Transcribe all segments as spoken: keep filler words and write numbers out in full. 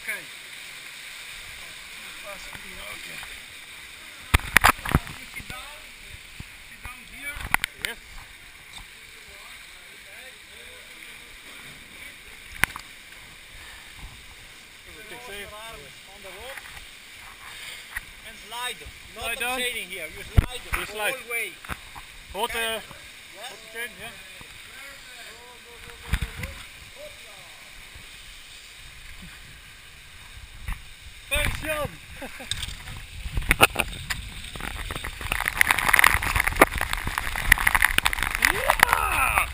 Okay. Okay. You sit down. Sit down here. Yes. Los de arm on the rope. And slide. Not Slide down. sailing here. You slide You the slide. whole way. Hold the, Yes. hold the chain, yeah. Thanks, Jan. Ja!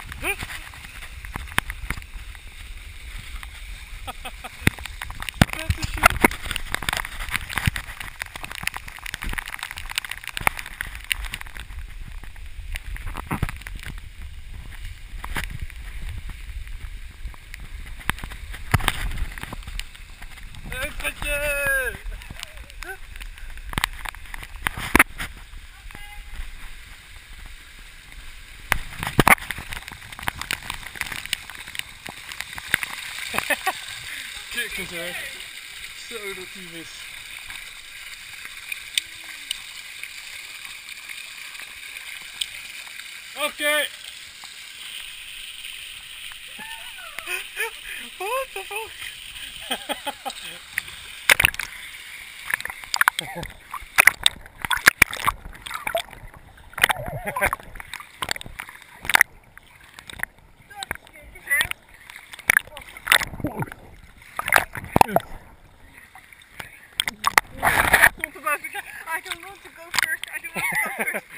Dat is Jan. Huppertje! Kijk eens hè. Zo dat die is. Oké. Okay. What the fuck? I don't want to go first. I don't want to go first.